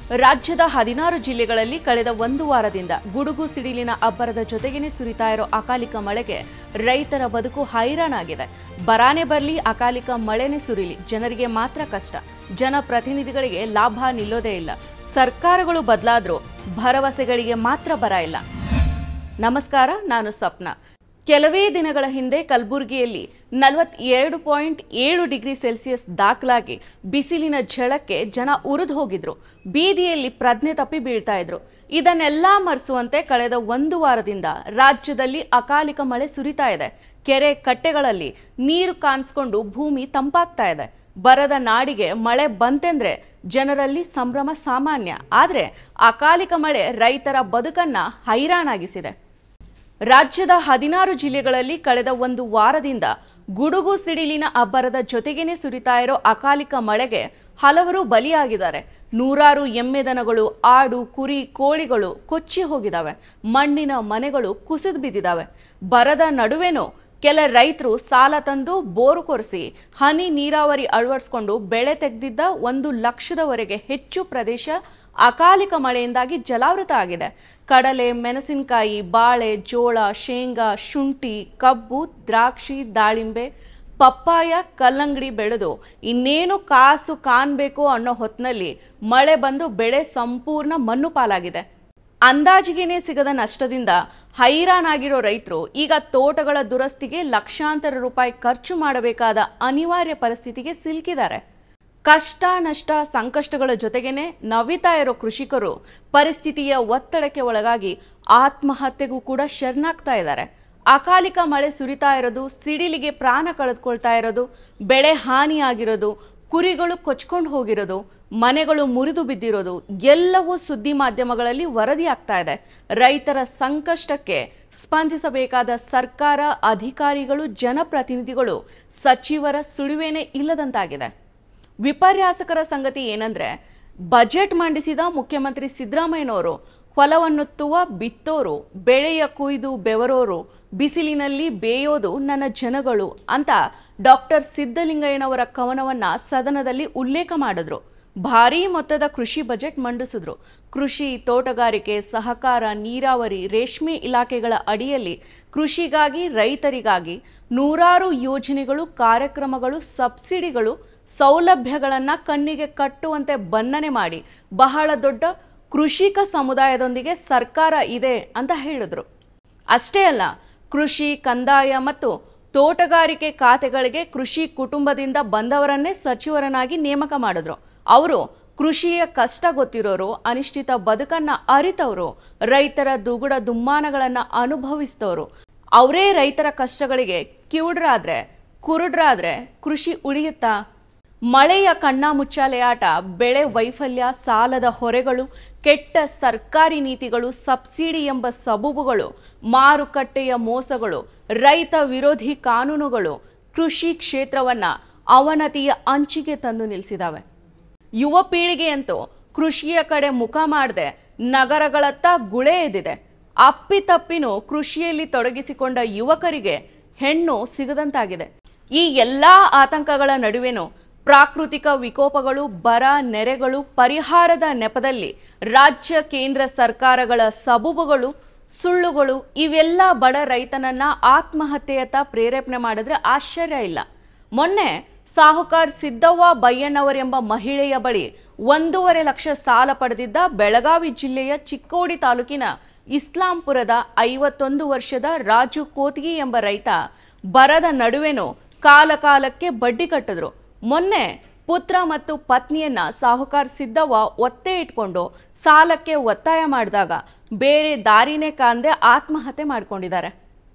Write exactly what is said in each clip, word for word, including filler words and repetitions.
ರಾಜ್ಯದ ಹದಿನಾರು ಜಿಲ್ಲೆಗಳಲ್ಲಿ ಕಳೆದ ಒಂದು ವಾರದಿಂದ ಗುಡುಗು ಸಿಡಿಲಿನ ಅಬ್ಬರದ ಜೊತೆಗೇನೆ ಸುರಿತಾ ಇರೋ ಅಕಾಲಿಕ ಮಳೆಗೆ ರೈತರ ಬದುಕು ಹೈರಾಣಾಗಿದೆ. ಬರಾನೆ ಬರಲಿ, ಅಕಾಲಿಕ ಮಳೆನೇ ಸುರಿಲಿ, ಜನರಿಗೆ ಮಾತ್ರ ಕಷ್ಟ. ಜನಪ್ರತಿನಿಧಿಗಳಿಗೆ ಲಾಭ ನಿಲ್ಲೋದೇ ಇಲ್ಲ. ಸರ್ಕಾರಗಳು ಬದಲಾದ್ರೂ ಭರವಸೆಗಳಿಗೆ ಮಾತ್ರ ಬರ ಇಲ್ಲ. ನಮಸ್ಕಾರ, ನಾನು ಸಪ್ನಾ. ಕೆಲವೇ ದಿನಗಳ ಹಿಂದೆ ಕಲಬುರಗಿಯಲ್ಲಿ ನಲವತ್ತೆರಡು ಪಾಯಿಂಟ್ ಏಳು ಡಿಗ್ರಿ ಸೆಲ್ಸಿಯಸ್ ದಾಖಲಾಗಿ ಬಿಸಿಲಿನ ಝಳಕ್ಕೆ ಜನ ಉರಿದು ಹೋಗಿದ್ರು. ಬೀದಿಯಲ್ಲಿ ಪ್ರಜ್ಞೆ ತಪ್ಪಿ ಬೀಳ್ತಾ ಇದ್ರು. ಇದನ್ನೆಲ್ಲ ಮರೆಸುವಂತೆ ಕಳೆದ ಒಂದು ವಾರದಿಂದ ರಾಜ್ಯದಲ್ಲಿ ಅಕಾಲಿಕ ಮಳೆ ಸುರಿತಾ ಇದೆ. ಕೆರೆ ಕಟ್ಟೆಗಳಲ್ಲಿ ನೀರು ಕಾಣಿಸ್ಕೊಂಡು ಭೂಮಿ ತಂಪಾಗ್ತಾ ಇದೆ. ಬರದ ನಾಡಿಗೆ ಮಳೆ ಬಂತೆಂದ್ರೆ ಜನರಲ್ಲಿ ಸಂಭ್ರಮ ಸಾಮಾನ್ಯ. ಆದರೆ ಅಕಾಲಿಕ ಮಳೆ ರೈತರ ಬದುಕನ್ನ ಹೈರಾಣಾಗಿಸಿದೆ. ರಾಜ್ಯದ ಹದಿನಾರು ಜಿಲ್ಲೆಗಳಲ್ಲಿ ಕಳೆದ ಒಂದು ವಾರದಿಂದ ಗುಡುಗು ಸಿಡಿಲಿನ ಅಬ್ಬರದ ಜೊತೆಗೇನೆ ಸುರಿತಾ ಇರೋ ಅಕಾಲಿಕ ಮಳೆಗೆ ಹಲವರು ಬಲಿಯಾಗಿದ್ದಾರೆ. ನೂರಾರು ಎಮ್ಮೆದನಗಳು, ಆಡು, ಕುರಿ, ಕೋಳಿಗಳು ಕೊಚ್ಚಿ ಹೋಗಿದ್ದಾವೆ. ಮಣ್ಣಿನ ಮನೆಗಳು ಕುಸಿದು ಬಿದ್ದಿದ್ದಾವೆ. ಬರದ ನಡುವೆನೂ ಕೆಲ ರೈತರು ಸಾಲ ತಂದು ಬೋರು ಕೊರೆಸಿ ಹನಿ ನೀರಾವರಿ ಅಳವಡಿಸಿಕೊಂಡು ಬೆಳೆ ತೆಗೆದಿದ್ದ ಒಂದು ಲಕ್ಷದವರೆಗೆ ಹೆಚ್ಚು ಪ್ರದೇಶ ಅಕಾಲಿಕ ಮಳೆಯಿಂದಾಗಿ ಜಲಾವೃತ ಆಗಿದೆ. ಕಡಲೆ, ಮೆಣಸಿನಕಾಯಿ, ಬಾಳೆ, ಜೋಳ, ಶೇಂಗಾ, ಶುಂಠಿ, ಕಬ್ಬು, ದ್ರಾಕ್ಷಿ, ದಾಳಿಂಬೆ, ಪಪ್ಪಾಯ, ಕಲ್ಲಂಗಡಿ ಬೆಳೆದು ಇನ್ನೇನು ಕಾಸು ಕಾಣಬೇಕು ಅನ್ನೋ ಹೊತ್ತಿನಲ್ಲಿ ಮಳೆ ಬಂದು ಬೆಳೆ ಸಂಪೂರ್ಣ ಮಣ್ಣು ಪಾಲಾಗಿದೆ. ಅಂದಾಜಿಗೆನೇ ಸಿಗದ ನಷ್ಟದಿಂದ ಹೈರಾಣಾಗಿರೋ ರೈತರು ಈಗ ತೋಟಗಳ ದುರಸ್ತಿಗೆ ಲಕ್ಷಾಂತರ ರೂಪಾಯಿ ಖರ್ಚು ಮಾಡಬೇಕಾದ ಅನಿವಾರ್ಯ ಪರಿಸ್ಥಿತಿಗೆ ಸಿಲುಕಿದ್ದಾರೆ. ಕಷ್ಟ, ನಷ್ಟ, ಸಂಕಷ್ಟಗಳ ಜೊತೆಗೇನೆ ನವಿತಾ ಇರೋ ಕೃಷಿಕರು ಪರಿಸ್ಥಿತಿಯ ಒತ್ತಡಕ್ಕೆ ಒಳಗಾಗಿ ಆತ್ಮಹತ್ಯೆಗೂ ಕೂಡ ಶರಣಾಗ್ತಾ ಇದ್ದಾರೆ. ಅಕಾಲಿಕ ಮಳೆ ಸುರಿತಾ ಇರೋದು, ಸಿಡಿಲಿಗೆ ಪ್ರಾಣ ಕಳೆದುಕೊಳ್ತಾ ಇರೋದು, ಬೆಳೆ ಹಾನಿಯಾಗಿರೋದು, ಕುರಿಗಳು ಕೊಚ್ಕೊಂಡು ಹೋಗಿರೋದು, ಮನೆಗಳು ಮುರಿದು ಬಿದ್ದಿರೋದು ಎಲ್ಲವೂ ಸುದ್ದಿ ಮಾಧ್ಯಮಗಳಲ್ಲಿ ವರದಿ ಆಗ್ತಾ ಇದೆ. ರೈತರ ಸಂಕಷ್ಟಕ್ಕೆ ಸ್ಪಂದಿಸಬೇಕಾದ ಸರ್ಕಾರ, ಅಧಿಕಾರಿಗಳು, ಜನಪ್ರತಿನಿಧಿಗಳು, ಸಚಿವರ ಸುಳಿವೇನೇ ಇಲ್ಲದಂತಾಗಿದೆ. ವಿಪರ್ಯಾಸಕರ ಸಂಗತಿ ಏನಂದ್ರೆ, ಬಜೆಟ್ ಮಂಡಿಸಿದ ಮುಖ್ಯಮಂತ್ರಿ ಸಿದ್ದರಾಮಯ್ಯನವರು ಹೊಲವನ್ನುತ್ತುವ ಬಿತ್ತೋರು, ಬೆಳೆಯ ಕುಯ್ದು ಬೆವರೋರು, ಬಿಸಿಲಿನಲ್ಲಿ ಬೇಯೋದು ನನ್ನ ಜನಗಳು ಅಂತ ಡಾಕ್ಟರ್ ಸಿದ್ದಲಿಂಗಯ್ಯನವರ ಕವನವನ್ನ ಸದನದಲ್ಲಿ ಉಲ್ಲೇಖ ಮಾಡಿದ್ರು. ಭಾರೀ ಮೊತ್ತದ ಕೃಷಿ ಬಜೆಟ್ ಮಂಡಿಸಿದ್ರು. ಕೃಷಿ, ತೋಟಗಾರಿಕೆ, ಸಹಕಾರ, ನೀರಾವರಿ, ರೇಷ್ಮೆ ಇಲಾಖೆಗಳ ಅಡಿಯಲ್ಲಿ ಕೃಷಿಗಾಗಿ, ರೈತರಿಗಾಗಿ ನೂರಾರು ಯೋಜನೆಗಳು, ಕಾರ್ಯಕ್ರಮಗಳು, ಸಬ್ಸಿಡಿಗಳು, ಸೌಲಭ್ಯಗಳನ್ನ ಕಣ್ಣಿಗೆ ಕಟ್ಟುವಂತೆ ಬಣ್ಣನೆ ಮಾಡಿ ಬಹಳ ದೊಡ್ಡ ಕೃಷಿಕ ಸಮುದಾಯದೊಂದಿಗೆ ಸರ್ಕಾರ ಇದೆ ಅಂತ ಹೇಳಿದ್ರು. ಅಷ್ಟೇ ಅಲ್ಲ, ಕೃಷಿ, ಕಂದಾಯ ಮತ್ತು ತೋಟಗಾರಿಕೆ ಖಾತೆಗಳಿಗೆ ಕೃಷಿ ಕುಟುಂಬದಿಂದ ಬಂದವರನ್ನೇ ಸಚಿವರನ್ನಾಗಿ ನೇಮಕ ಮಾಡಿದ್ರು. ಅವರು ಕೃಷಿಯ ಕಷ್ಟ ಗೊತ್ತಿರೋರು, ಅನಿಶ್ಚಿತ ಬದುಕನ್ನ ಅರಿತವರು, ರೈತರ ದುಗುಡ ದುಮ್ಮಾನಗಳನ್ನ ಅನುಭವಿಸಿದವರು. ಅವರೇ ರೈತರ ಕಷ್ಟಗಳಿಗೆ ಕಿವುಡ್ರಾದ್ರೆ, ಕುರುಡ್ರಾದ್ರೆ ಕೃಷಿ ಉಳಿಯುತ್ತಾ? ಮಳೆಯ ಕಣ್ಣ ಮುಚ್ಚಾಲೆ ಆಟ, ಬೆಳೆ ವೈಫಲ್ಯ, ಸಾಲದ ಹೊರೆಗಳು, ಕೆಟ್ಟ ಸರ್ಕಾರಿ ನೀತಿಗಳು, ಸಬ್ಸಿಡಿ ಎಂಬ ಸಬೂಬುಗಳು, ಮಾರುಕಟ್ಟೆಯ ಮೋಸಗಳು, ರೈತ ವಿರೋಧಿ ಕಾನೂನುಗಳು ಕೃಷಿ ಕ್ಷೇತ್ರವನ್ನ ಅವನತಿಯ ಅಂಚಿಗೆ ತಂದು ನಿಲ್ಲಿಸಿದಾವೆ. ಯುವ ಪೀಳಿಗೆಯಂತೂ ಕೃಷಿಯ ಕಡೆ ಮುಖ ಮಾಡದೆ ನಗರಗಳತ್ತ ಗುಳೆ ಎದ್ದಿದೆ. ಅಪ್ಪಿತಪ್ಪಿನೂ ಕೃಷಿಯಲ್ಲಿ ತೊಡಗಿಸಿಕೊಂಡ ಯುವಕರಿಗೆ ಹೆಣ್ಣು ಸಿಗದಂತಾಗಿದೆ. ಈ ಎಲ್ಲಾ ಆತಂಕಗಳ ನಡುವೆನೂ ಪ್ರಾಕೃತಿಕ ವಿಕೋಪಗಳು, ಬರ, ನೆರೆಗಳು, ಪರಿಹಾರದ ನೆಪದಲ್ಲಿ ರಾಜ್ಯ, ಕೇಂದ್ರ ಸರ್ಕಾರಗಳ ಸಬೂಬುಗಳು, ಸುಳ್ಳುಗಳು ಇವೆಲ್ಲ ಬಡ ರೈತನನ್ನ ಆತ್ಮಹತ್ಯೆಯತ್ತ ಪ್ರೇರೇಪಣೆ ಮಾಡಿದ್ರೆ ಆಶ್ಚರ್ಯ ಇಲ್ಲ. ಮೊನ್ನೆ ಸಾಹುಕಾರ್ ಸಿದ್ದವ್ವ ಬಯ್ಯಣ್ಣವರೆಂಬ ಮಹಿಳೆಯ ಬಳಿ ಒಂದೂವರೆ ಲಕ್ಷ ಸಾಲ ಪಡೆದಿದ್ದ ಬೆಳಗಾವಿ ಜಿಲ್ಲೆಯ ಚಿಕ್ಕೋಡಿ ತಾಲೂಕಿನ ಇಸ್ಲಾಂಪುರದ ಐವತ್ತೊಂದು ವರ್ಷದ ರಾಜು ಕೋತ್ಗಿ ಎಂಬ ರೈತ ಬರದ ನಡುವೆನೂ ಕಾಲ ಕಾಲಕ್ಕೆ ಬಡ್ಡಿ ಕಟ್ಟಿದ್ರು. ಮೊನ್ನೆ ಪುತ್ರ ಮತ್ತು ಪತ್ನಿಯನ್ನ ಸಾಹುಕಾರ್ ಸಿದ್ದವ್ವ ಒತ್ತೆ ಇಟ್ಕೊಂಡು ಸಾಲಕ್ಕೆ ಒತ್ತಾಯ ಮಾಡಿದಾಗ ಬೇರೆ ದಾರಿನೇ ಕಾಣದೆ ಆತ್ಮಹತ್ಯೆ ಮಾಡ್ಕೊಂಡಿದ್ದಾರೆ.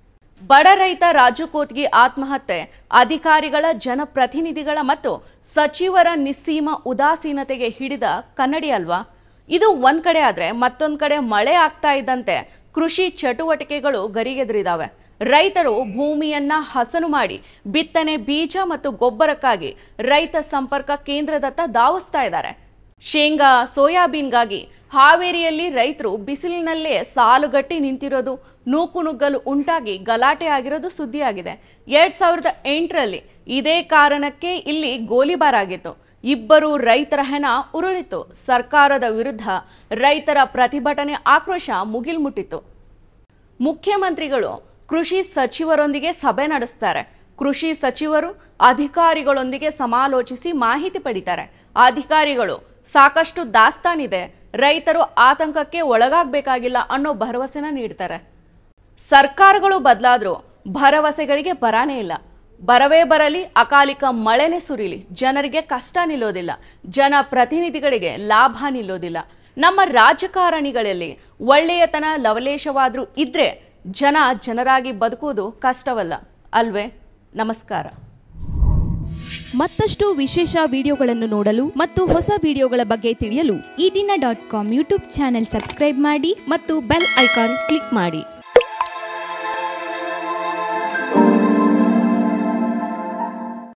ಬಡ ರೈತ ರಾಜು ಕೋತ್ಗಿ ಆತ್ಮಹತ್ಯೆ ಅಧಿಕಾರಿಗಳ, ಜನಪ್ರತಿನಿಧಿಗಳ ಮತ್ತು ಸಚಿವರ ನಿಸ್ಸೀಮ ಉದಾಸೀನತೆಗೆ ಹಿಡಿದ ಕನ್ನಡಿ ಅಲ್ವಾ? ಇದು ಒಂದ್ ಕಡೆ ಆದ್ರೆ, ಮತ್ತೊಂದ್ ಕಡೆ ಮಳೆ ಆಗ್ತಾ ಇದ್ದಂತೆ ಕೃಷಿ ಚಟುವಟಿಕೆಗಳು ಗರಿಗೆದರಿದಾವೆ. ರೈತರು ಭೂಮಿಯನ್ನ ಹಸನು ಮಾಡಿ ಬಿತ್ತನೆ, ಬೀಜ ಮತ್ತು ಗೊಬ್ಬರಕ್ಕಾಗಿ ರೈತ ಸಂಪರ್ಕ ಕೇಂದ್ರದತ್ತ ಧಾವಿಸ್ತಾ ಇದ್ದಾರೆ. ಶೇಂಗಾ, ಸೋಯಾಬೀನ್ಗಾಗಿ ಹಾವೇರಿಯಲ್ಲಿ ರೈತರು ಬಿಸಿಲಿನಲ್ಲೇ ಸಾಲುಗಟ್ಟಿ ನಿಂತಿರೋದು, ನೂಕುನುಗ್ಗಲು ಉಂಟಾಗಿ ಗಲಾಟೆ ಆಗಿರೋದು ಸುದ್ದಿಯಾಗಿದೆ. ಎರಡ್ ಸಾವಿರದ ಎಂಟರಲ್ಲಿ ಇದೇ ಕಾರಣಕ್ಕೆ ಇಲ್ಲಿ ಗೋಲಿಬಾರ್ ಆಗಿತ್ತು. ಇಬ್ಬರು ರೈತರ ಹೆಣ ಉರುಳಿತು. ಸರ್ಕಾರದ ವಿರುದ್ಧ ರೈತರ ಪ್ರತಿಭಟನೆ, ಆಕ್ರೋಶ ಮುಗಿಲ್ಮುಟ್ಟಿತು. ಮುಖ್ಯಮಂತ್ರಿಗಳು ಕೃಷಿ ಸಚಿವರೊಂದಿಗೆ ಸಭೆ ನಡೆಸ್ತಾರೆ. ಕೃಷಿ ಸಚಿವರು ಅಧಿಕಾರಿಗಳೊಂದಿಗೆ ಸಮಾಲೋಚಿಸಿ ಮಾಹಿತಿ ಪಡಿತಾರೆ. ಅಧಿಕಾರಿಗಳು ಸಾಕಷ್ಟು ದಾಸ್ತಾನಿದೆ, ರೈತರು ಆತಂಕಕ್ಕೆ ಒಳಗಾಗಬೇಕಾಗಿಲ್ಲ ಅನ್ನೋ ಭರವಸೆನ ನೀಡ್ತಾರೆ. ಸರ್ಕಾರಗಳು ಬದಲಾದರೂ ಭರವಸೆಗಳಿಗೆ ಬರಾನೇ ಇಲ್ಲ. ಬರವೇ ಬರಲಿ, ಅಕಾಲಿಕ ಮಳೆನೇ ಸುರಿಲಿ, ಜನರಿಗೆ ಕಷ್ಟ ನಿಲ್ಲೋದಿಲ್ಲ, ಜನಪ್ರತಿನಿಧಿಗಳಿಗೆ ಲಾಭ ನಿಲ್ಲೋದಿಲ್ಲ. ನಮ್ಮ ರಾಜಕಾರಣಿಗಳಲ್ಲಿ ಒಳ್ಳೆಯತನ ಲವಲೇಶವಾದ್ರೂ ಇದ್ರೆ ಜನ ಜನರಾಗಿ ಬದುಕುವುದು ಕಷ್ಟವಲ್ಲ ಅಲ್ವೇ? ನಮಸ್ಕಾರ. ಮತ್ತಷ್ಟು ವಿಶೇಷ ವಿಡಿಯೋಗಳನ್ನು ನೋಡಲು ಮತ್ತು ಹೊಸ ವಿಡಿಯೋಗಳ ಬಗ್ಗೆ ತಿಳಿಯಲು ಈ ದಿನ dot com YouTube channel subscribe ಮಾಡಿ ಮತ್ತು ಬೆಲ್ ಐಕಾನ್ ಕ್ಲಿಕ್ ಮಾಡಿ.